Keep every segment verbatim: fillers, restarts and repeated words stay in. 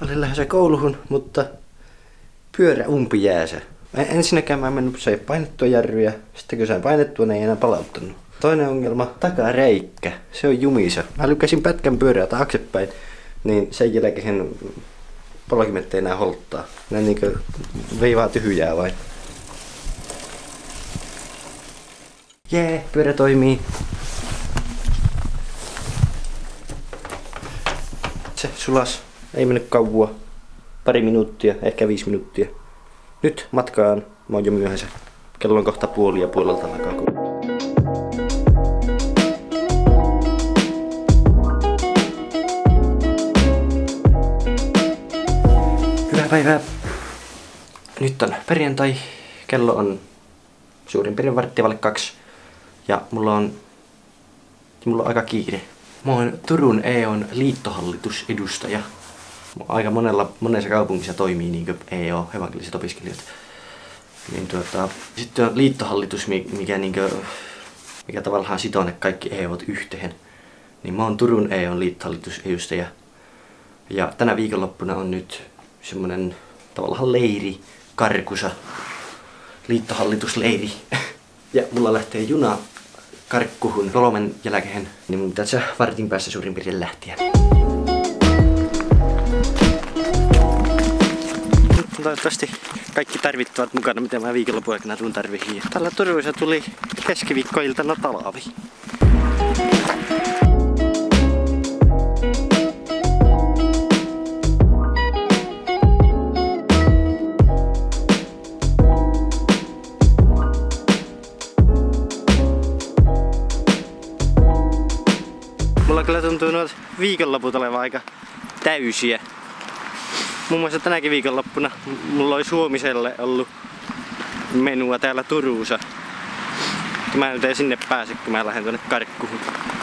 Olin lähdössä kouluun, mutta pyörä umpi jäässä. Ensinnäkään mä en mennyt sai painettua järviä, sitten kun sain painettua, ne ei enää palauttanut. Toinen ongelma, takareikkä. Se on jumissa. Mä lykkäsin pätkän pyörää taaksepäin, niin sen jälkeen polkimet ei enää holttaa. Ne niinkö veivaa tyhjää vain. Jee, pyörä toimii. Se sulas. Ei mennyt kauaa. Pari minuuttia, ehkä viisi minuuttia. Nyt matkaan. Mä oon jo myöhässä. Kello on kohta puoli ja puolelta alkaa. Hyvää päivää. Nyt on perjantai. Kello on suurin piirtein varttia vaille kaksi. Ja mulla on, mulla on aika kiire. Mä oon Turun E O:n liittohallitusedustaja. Aika monella, monessa kaupungissa toimii niin E O, evankeliset opiskelijat. Niin tuota, sitten on liittohallitus, mikä, niin kuin, mikä tavallaan sitoo ne kaikki E O:t yhteen. Niin mä oon Turun E O:n liittohallitusedustaja. Ja tänä viikonloppuna on nyt semmonen tavallaan leiri, Karkusa, liittohallitusleiri. Ja mulla lähtee juna Karkkuhun kolmen jälkeen, niin mun pitää se vartin päässä suurin piirtein lähteä. Toivottavasti kaikki tarvittavat mukana, mitä mä viikonlopun aikana tuun tarvihin. Tällä Turussa tuli keskiviikkoiltana talvi. Mulla kyllä tuntuu noita viikonloput olevan aika täysiä. Muun muassa tänäkin viikonloppuna mulla oli Suomiselle ollut menua täällä Turussa. Mä en nyt sinne pääse, kun mä lähden tuonne Karkkuhun.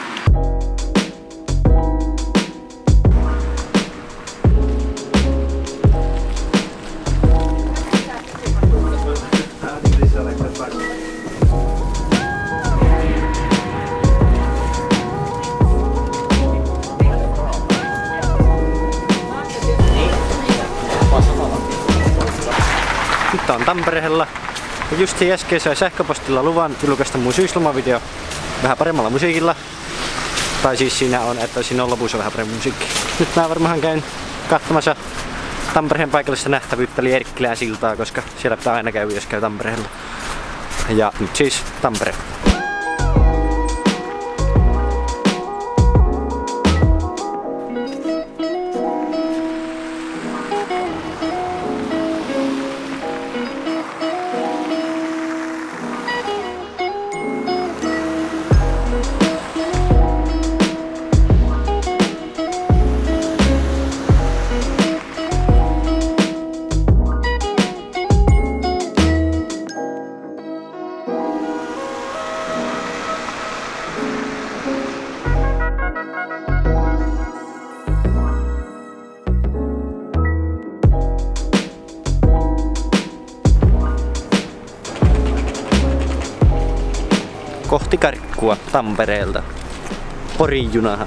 Nyt on Tampereella. Just äsken sai sähköpostilla luvan julkaista mun syyslomavideo vähän paremmalla musiikilla. Tai siis siinä on, että siinä on lopussa vähän paremmin musiikki. Nyt mä varmaan käyn katsomassa Tampereen paikallista nähtävyyttä eli Erkkilän siltaa, koska siellä pitää aina käydä, jos käy Tampereella. Ja nyt siis Tampere. Kohti Karkkua Tampereelta. Porin junahan.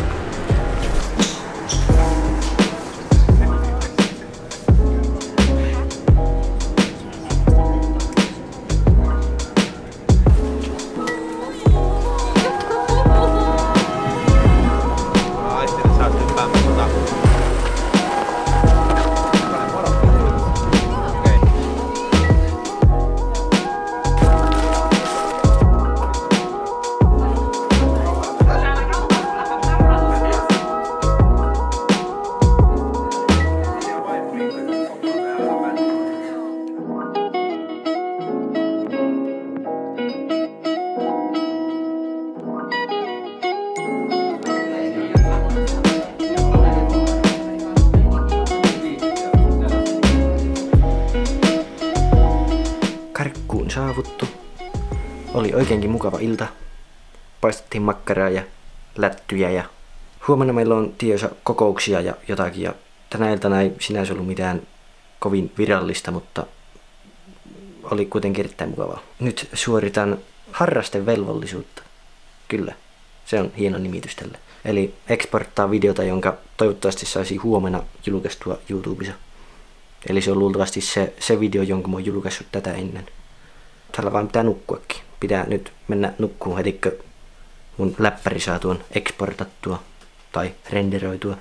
Karkkuun saavuttu. Oli oikeinkin mukava ilta. Paistettiin makkaraa ja lättyjä ja huomenna meillä on tiedossa kokouksia ja jotakin ja tänä iltana ei sinänsä ollut mitään kovin virallista, mutta oli kuitenkin erittäin mukavaa. Nyt suoritan harrastevelvollisuutta. Kyllä. Se on hieno nimitys tälle. Eli exporttaa videota, jonka toivottavasti saisi huomenna julkaistua YouTubessa. Eli se on luultavasti se, se video, jonka mä oon julkaissut tätä ennen. Tällä vaan pitää nukkuakin. Pitää nyt mennä nukkuun heti, kun mun läppäri saa tuon exportattua tai renderoitua.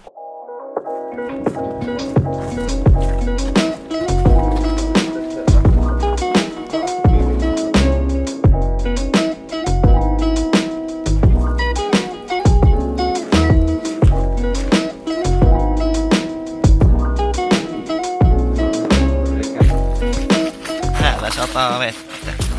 Täällä sataa vettä.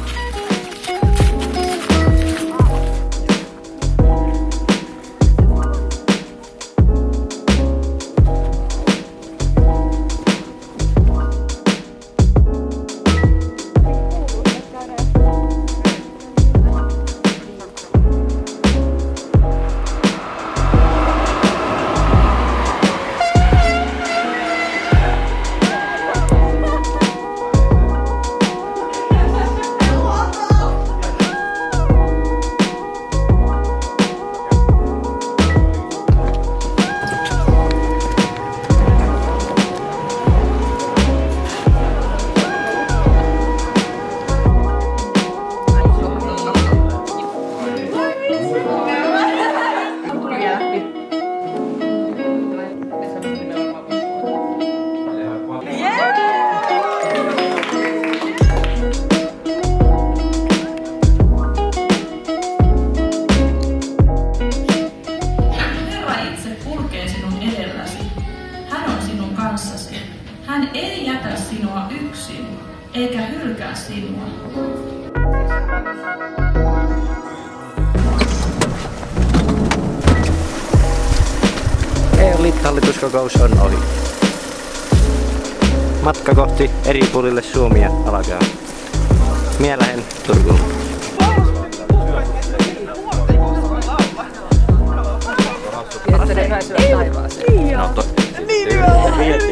Hän ei jätä sinua yksin, eikä hylkää sinua. E U-hallituskokous on ohi. Matka kohti eri puolille Suomia alkaa. Mie lähden Turkuun. Että ne pääsevät taivaaseen. No to... Niin nimenomaan!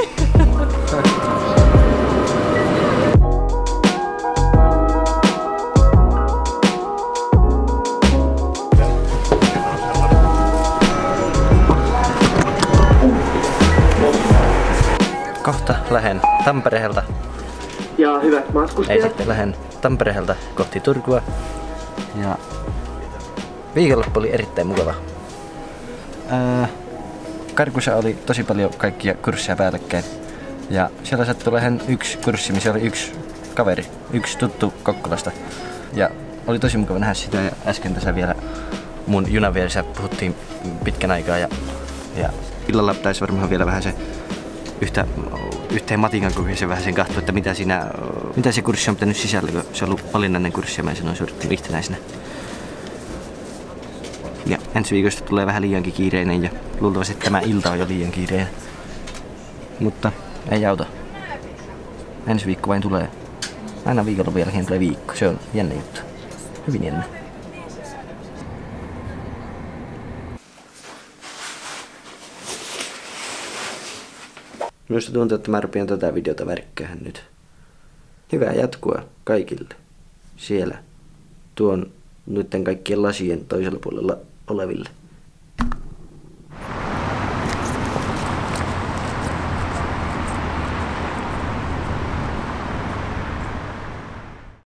Kohta lähden Tampereelta. Ja hyvät matkustajat. Ei sitten lähden Tampereelta kohti Turkua. Ja viikonloppu oli erittäin mukava. Ää, Karkussa oli tosi paljon kaikkia kursseja päällekkäin. Ja siellä sattui lähen yksi kurssi, missä oli yksi kaveri, yksi tuttu Kokkolasta. Ja oli tosi mukava nähdä sitä ja äsken tässä vielä mun junavieressä puhuttiin pitkän aikaa. Ja, ja illalla pitäisi varmaan vielä vähän se yhtä, yhteen matikan kokeeseen vähän sen kahtua, että mitä, siinä, mitä se kurssi on pitänyt sisällä, kun se on ollut valinnainen kurssi ja mä sen on suorittanut yhtenäisenä. Ja ensi viikosta tulee vähän liiankin kiireinen ja luultavasti tämä ilta on jo liian kiireinen. Mutta ei auta. Ensi viikko vain tulee. Aina viikonlopun jälkeen tulee viikko. Se on jännä juttu. Hyvin jännä. Minusta tuntuu, että mä rupean tätä videota värkkäämään nyt. Hyvää jatkoa kaikille siellä tuon noiden kaikkien lasien toisella puolella oleville.